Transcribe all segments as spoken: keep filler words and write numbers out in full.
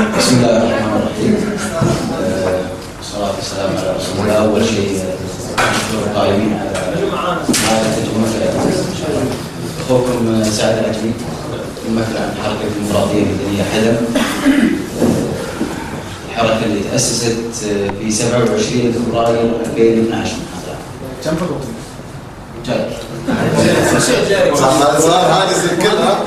بسم الله الرحمن الرحيم. والصلاة والسلام على رسول الله. أول شيء نشكر القائمين على هذا التجمع إن شاء الله. أخوكم سعد العجمي يمثل عن الحركة الديمقراطية المدنية حلم، الحركة اللي تأسست في سبعة وعشرين فبراير ألفين واثني عشر. كم فقط؟ جاي. هذه سكرها.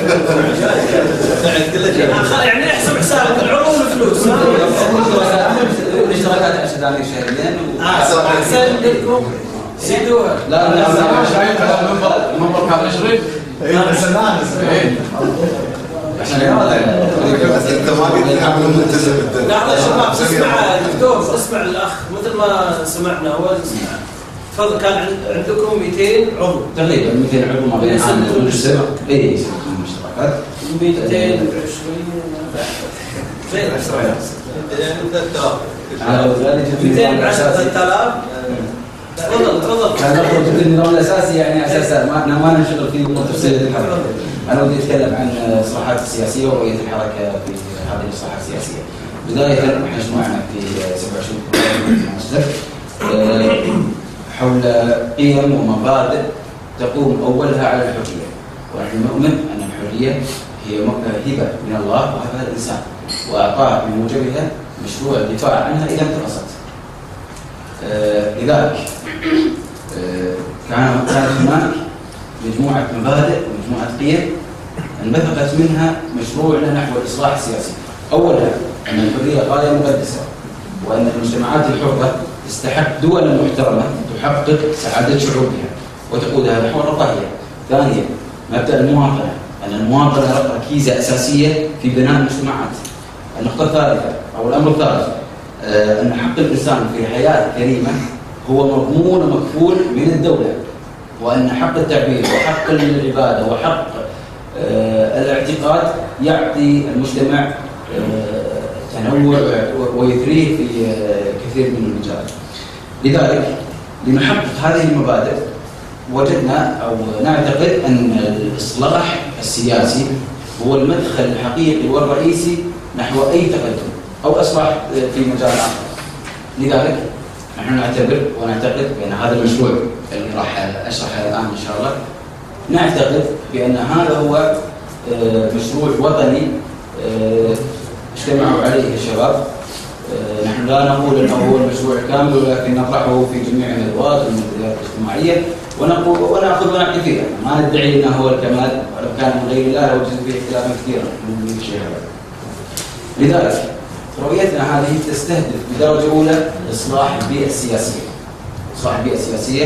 يعني احسب حسابك العروض والفلوس. الاشتراكات عشر عليه شهريا. احسن لكم سيدوها. لا لا لا شايف هذا المنبر المنبر كان عشرين. اي بس انا عشان هذا انت ما قلت تعملوا منتزه بالدنيا. لحظه يا شباب، اسمع الدكتور، اسمع الاخ مثل ما سمعنا هو. تفضل. كان عندكم مئتين عضو تقريبا مئتين عضو ما بين عام والسنه. اي المشتركات مئتين وعشرين زين مئتين وعشرة آلاف. تفضل تفضل. كان نخرج من النظام الاساسي يعني اساسا ما ما ننشغل في امور تفصيل الحركه. انا ودي اتكلم عن الاصلاحات السياسيه ورؤيه الحركه في هذه الاصلاحات السياسيه. بدايه احنا اجتمعنا في سبعة وعشرين حول قيم ومبادئ تقوم اولها على الحريه، ونحن نؤمن ان الحريه هي هبه من الله وهبها الانسان، واعطاه بموجبها مشروع الدفاع عنها اذا انتقصت. آه لذلك آه كان كانت هناك مجموعه مبادئ ومجموعه قيم انبثقت منها مشروعنا نحو الاصلاح السياسي. اولها ان الحريه غايه مقدسه، وان المجتمعات الحره تستحق دولا محترمه تحقق سعاده شعوبها وتقودها نحو الرفاهيه. ثانيا مبدا المواطنه، ان المواطنه ركيزه اساسيه في بناء المجتمعات. النقطه الثالثه او الامر الثالث آه ان حق الانسان في حياه كريمه هو مضمون ومكفول من الدوله، وان حق التعبير وحق العباده وحق آه الاعتقاد يعطي المجتمع آه تنوع ويثريه في كثير من المجالات. لذلك لنحقق هذه المبادئ وجدنا او نعتقد ان الاصلاح السياسي هو المدخل الحقيقي والرئيسي نحو اي تقدم او اصلاح في مجال اخر. لذلك نحن نعتبر ونعتقد بان هذا المشروع اللي راح اشرحه الان ان شاء الله، نعتقد بان هذا هو مشروع وطني اجتمعوا عليه الشباب. أه نحن لا نقول انه هو المشروع كامل، ولكن نطرحه في جميع الندوات والمنتديات الاجتماعيه ونقول وناخذ ونعطي فيها، ما ندعي انه هو الكمال، ولو كان من غير الله لوجد فيه اختلافا كثيرا من الشيء هذا. لذلك رؤيتنا هذه تستهدف بدرجه اولى اصلاح البيئه السياسيه. اصلاح البيئه السياسيه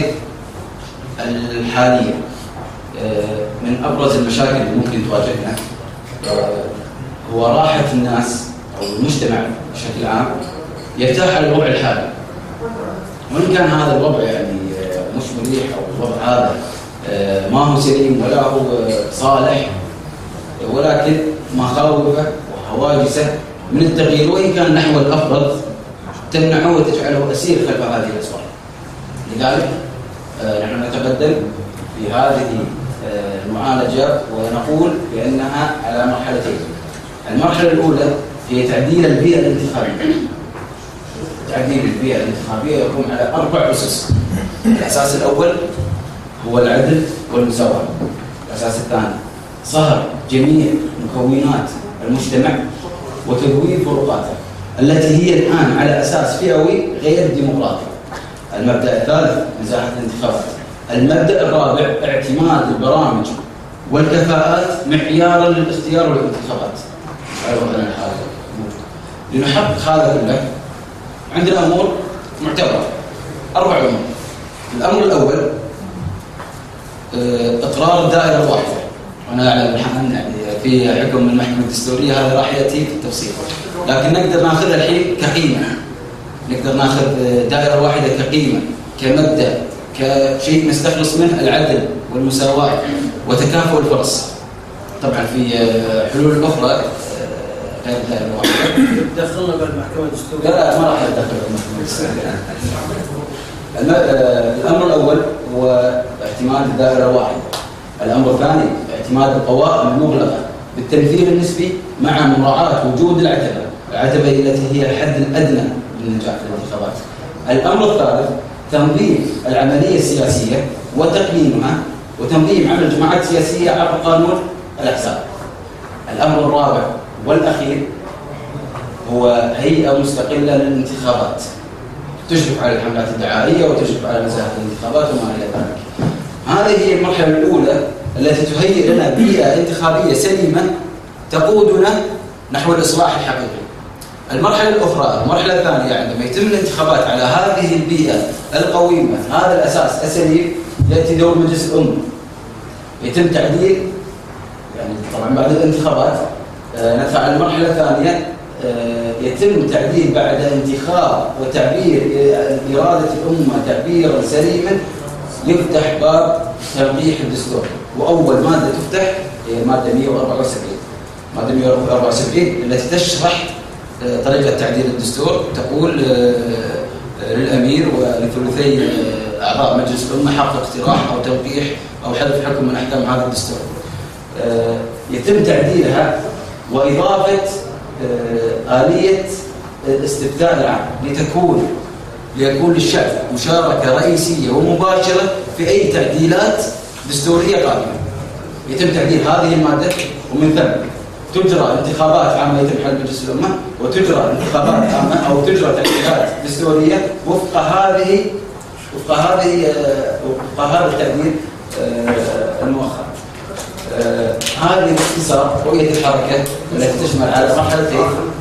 الحاليه أه من ابرز المشاكل اللي ممكن تواجهنا أه هو راحة الناس أو المجتمع بشكل عام يرتاح على الوضع الحالي، وإن كان هذا الوضع يعني مش مريح أو الوضع هذا ما هو سليم ولا هو صالح، ولكن مخاوفه وهواجسه من التغيير وإن كان نحو الأفضل تمنعه وتجعله أسير خلف هذه الأسوار. لذلك نحن نتقدم في هذه المعالجة ونقول بأنها على مرحلتين. المرحلة الأولى هي تعديل البيئة الانتخابية. تعديل البيئة الانتخابية يقوم على أربع أسس. الأساس الأول هو العدل والمساواة. الأساس الثاني صهر جميع مكونات المجتمع وتذويب فروقاته التي هي الآن على أساس فئوي غير ديمقراطي. المبدأ الثالث نزاهة الانتخابات. المبدأ الرابع اعتماد البرامج والكفاءات معيارا للاختيار والانتخابات. لنحقق هذا كله عندنا امور معتبره، اربع امور. الامر الاول اقرار الدائره الواحده، وانا اعلم الحين يعني في حكم المحكمه الدستوريه هذا راح ياتي في التفصيل، لكن نقدر ناخذها الحين كقيمه. نقدر ناخذ دائره واحده كقيمه كمبدا كشيء نستخلص منه العدل والمساواه وتكافؤ الفرص. طبعا في حلول اخرى غير دائره واحده دخلنا بالمحكمه الدستوريه. لا لا ما راح ندخل بالمحكمه الدستوريه. الامر الاول هو اعتماد الدائره الواحده. الامر الثاني اعتماد القوائم المغلقه بالتمثيل النسبي مع مراعاة وجود العتبة، العتبة التي هي الحد الأدنى للنجاح في الانتخابات. الأمر الثالث تنظيم العملية السياسية وتقنينها وتنظيم عمل الجماعات السياسية عبر قانون الأحزاب. الأمر الرابع والأخير هو هيئة مستقلة للانتخابات تشرف على الحملات الدعائية وتشرف على نزاهة الانتخابات وما إلى ذلك. هذه هي المرحلة الأولى التي تهيئ لنا بيئة انتخابية سليمة تقودنا نحو الإصلاح الحقيقي. المرحلة الأخرى، المرحلة الثانية، عندما يتم الانتخابات على هذه البيئة القويمة، هذا الأساس السليم، يأتي دور مجلس الأمة. يتم تعديل، يعني طبعا بعد الانتخابات ندفع على المرحلة الثانية، يتم تعديل بعد انتخاب وتعبير إرادة الأمة تعبيرا سليما، يفتح باب تنقيح الدستور. وأول مادة تفتح هي المادة مئة وأربعة وسبعين، مادة مئة وأربعة وسبعين التي تشرح طريقة تعديل الدستور. تقول للأمير ولثلثي أعضاء مجلس الأمة حق اقتراح أو توقيح أو حذف حكم من أحكام هذا الدستور. يتم تعديلها وإضافة آلية الاستفتاء العام لتكون ليكون للشعب مشاركة رئيسية ومباشرة في أي تعديلات دستورية قادمة. يتم تعديل هذه المادة، ومن ثم تجرى انتخابات عامة يتم حل مجلس الأمة، وتجرى انتخابات عامة أو تجرى تعديلات دستورية وفق هذه وفق هذه وفق هذا التعديل المؤخر. هذه باختصار رؤية الحركة التي تشمل على مرحلتين.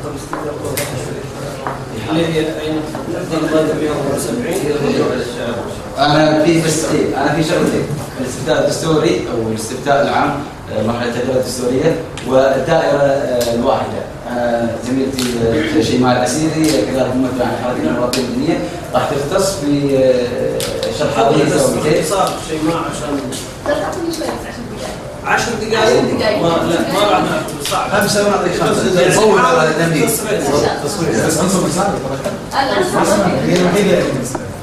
أنا في بس إيه أنا في شغلتين، الاستفتاء الدستوري أو الاستفتاء العام، مرحلة الدائرة الدستورية، والدائرة الواحدة. زميلتي شيماء العسيري كذلك ممثلة عن الحركة الديمقراطية المدنية راح تختص في شرح هذه الزاويتين. صار شيماء عشان تعطيني شوي عشر دقائق. عشر دقائق. ما لا ما راح ناخذ صعب. خمسة ونعطيك خمسة. طول على النبي. تصوير. بس عنصر مساعد. أنا هي الوحيدة.